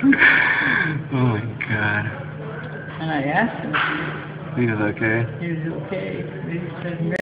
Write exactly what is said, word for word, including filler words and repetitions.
Oh my god. And I asked him. He was okay? He was okay. He said,